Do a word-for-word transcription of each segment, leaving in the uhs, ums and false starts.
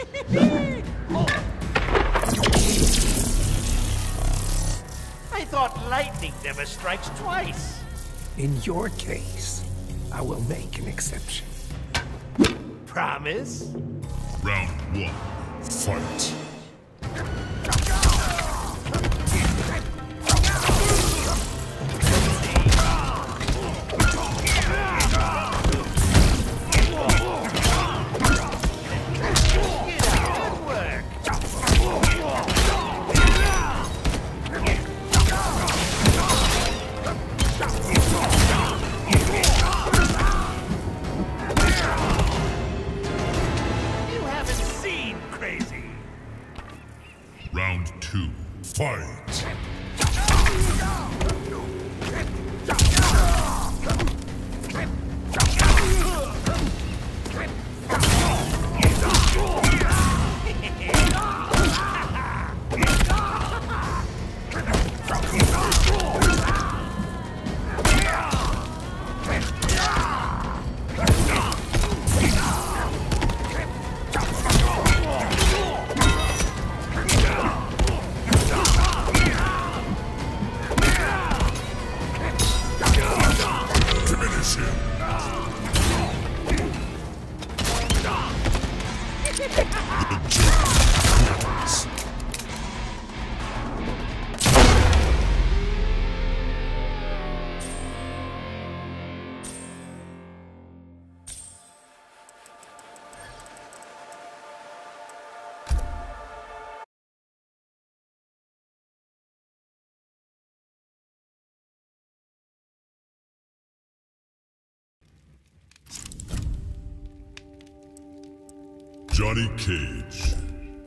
I thought lightning never strikes twice. In your case, I will make an exception. Promise? Round one, fight. Round two, fight! Johnny Cage.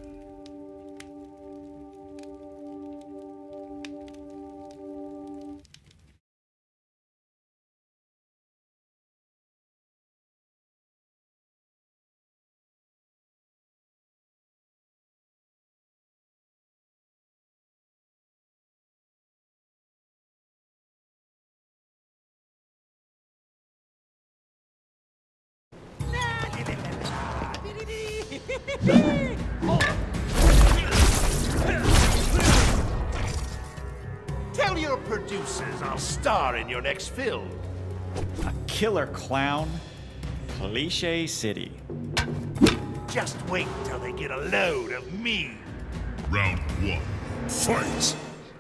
Tell your producers I'll star in your next film. A killer clown? Cliche City. Just wait till they get a load of me. Round one, fight!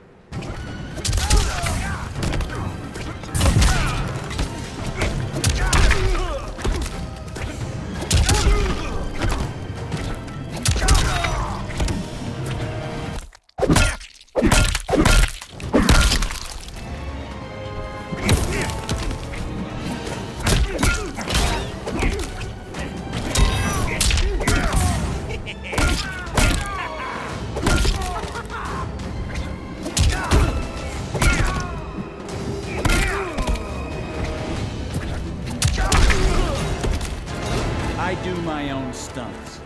I do my own stunts.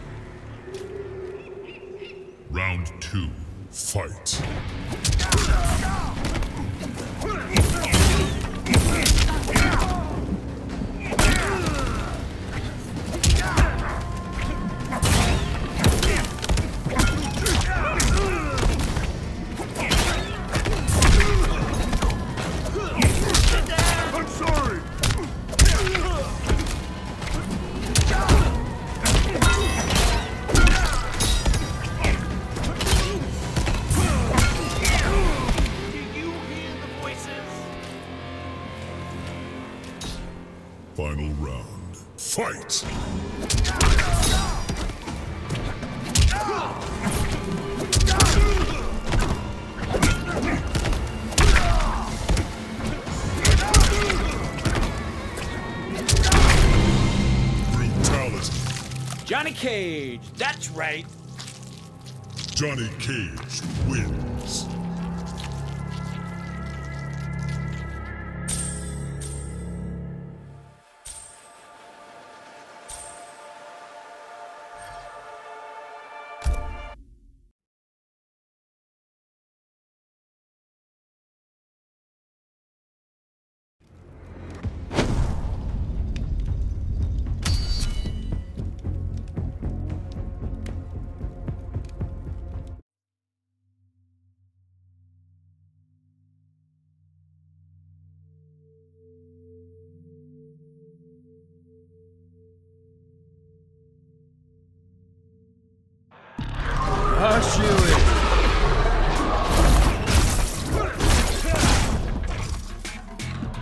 Round two, fight. I'm sorry. Final round, fight! Brutality. Johnny Cage, that's right. Johnny Cage wins.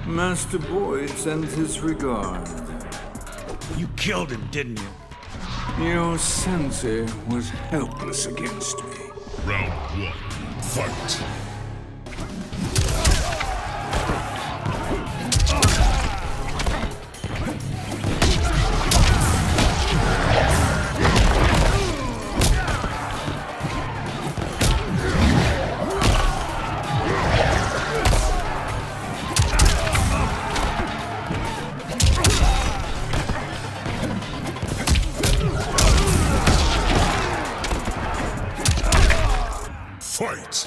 Master Boyd sends his regard. You killed him, didn't you? Your sensei was helpless against me. Round one, fight. Fight!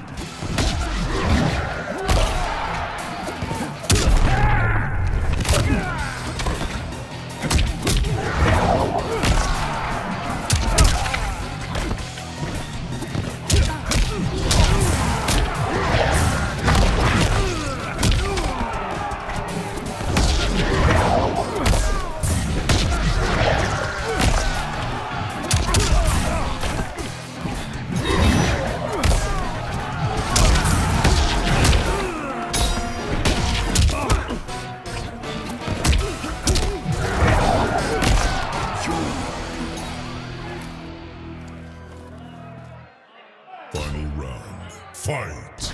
Final round. Fight!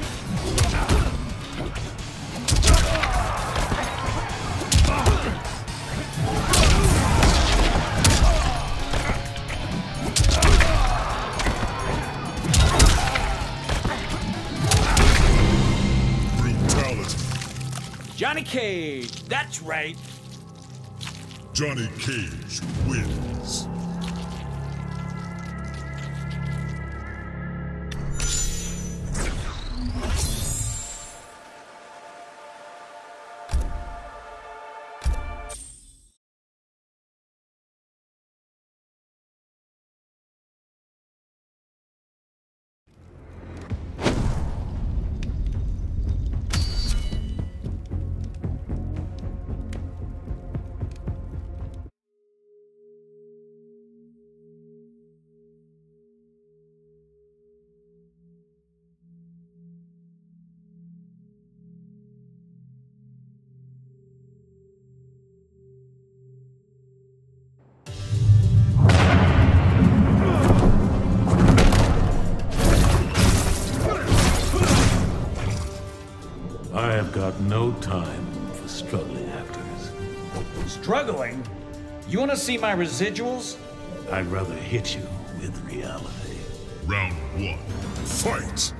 Brutality. Johnny Cage, that's right. Johnny Cage wins. I have got no time for struggling actors. Struggling? You want to see my residuals? I'd rather hit you with reality. Round one. Fight!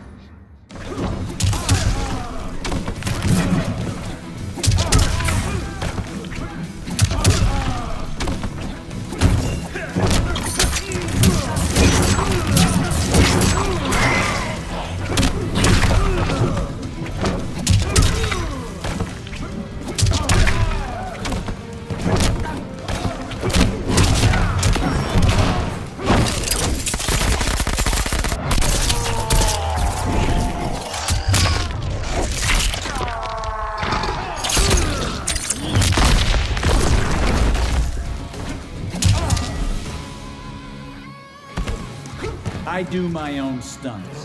I do my own stunts.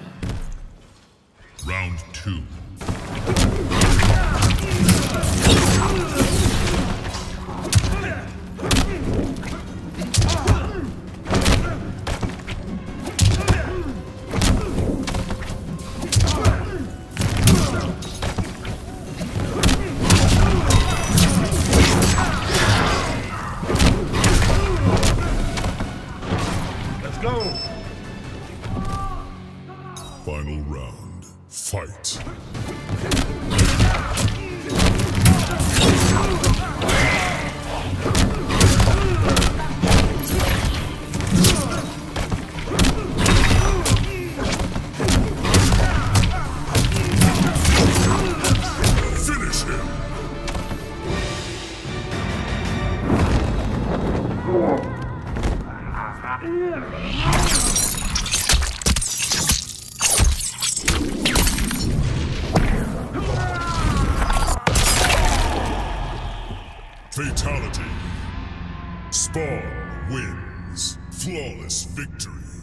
Round two. Let's go! Final round. Fight! Finish him! Fatality. Spawn wins. Flawless victory.